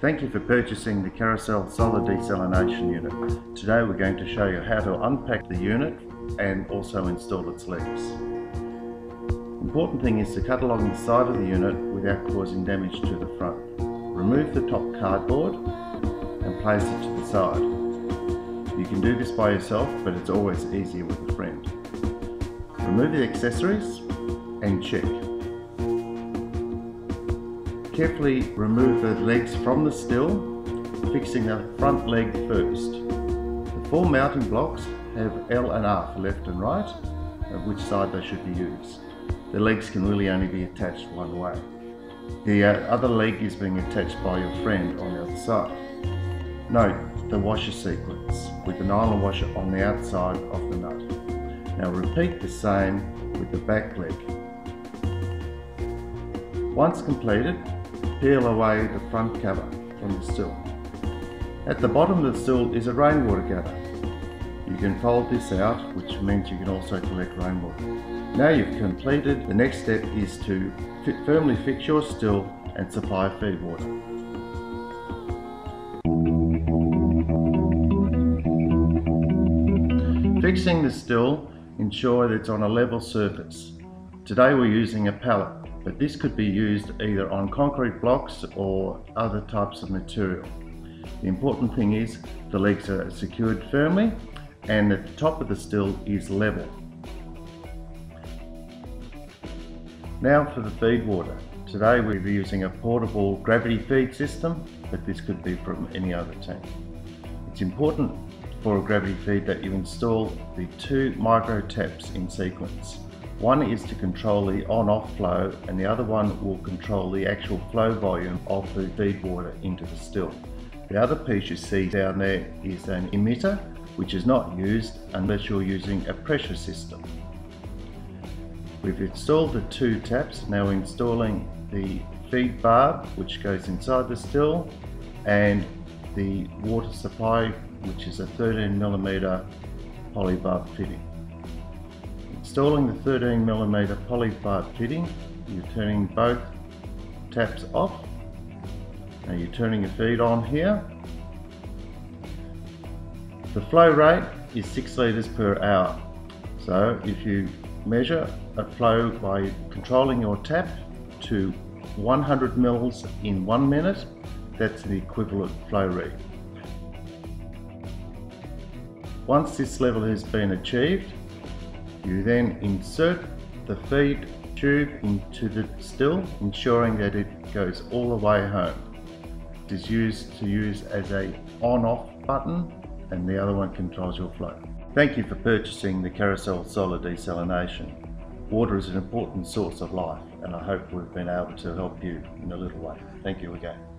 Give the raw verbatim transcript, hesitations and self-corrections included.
Thank you for purchasing the Carocell Solar Desalination Unit. Today we're going to show you how to unpack the unit and also install its legs. The important thing is to cut along the side of the unit without causing damage to the front. Remove the top cardboard and place it to the side. You can do this by yourself, but it's always easier with a friend. Remove the accessories and check. Carefully remove the legs from the still, fixing the front leg first. The four mounting blocks have L and R for left and right, of which side they should be used. The legs can really only be attached one way. The uh, other leg is being attached by your friend on the other side. Note the washer sequence with the nylon washer on the outside of the nut. Now repeat the same with the back leg. Once completed, peel away the front cover from the still. At the bottom of the still is a rainwater gutter. You can fold this out, which means you can also collect rainwater. Now you've completed, the next step is to fit, firmly fix your still and supply feed water. Fixing the still, ensure that it's on a level surface. Today we're using a pallet, but this could be used either on concrete blocks or other types of material. The important thing is the legs are secured firmly and that the top of the still is level. Now for the feed water. Today we'll be using a portable gravity feed system, but this could be from any other tank. It's important for a gravity feed that you install the two micro taps in sequence. One is to control the on-off flow and the other one will control the actual flow volume of the feed water into the still. The other piece you see down there is an emitter, which is not used unless you're using a pressure system. We've installed the two taps. Now we're installing the feed barb, which goes inside the still, and the water supply, which is a thirteen millimeter poly barb fitting. Installing the thirteen millimeter poly barb fitting, you're turning both taps off. Now you're turning the feed on here. The flow rate is six litres per hour. So if you measure a flow by controlling your tap to one hundred mils in one minute, that's the equivalent flow rate. Once this level has been achieved, you then insert the feed tube into the still, ensuring that it goes all the way home. It is used to use as a on-off button, and the other one controls your flow. Thank you for purchasing the Carocell Solar Desalination. Water is an important source of life, and I hope we've been able to help you in a little way. Thank you again.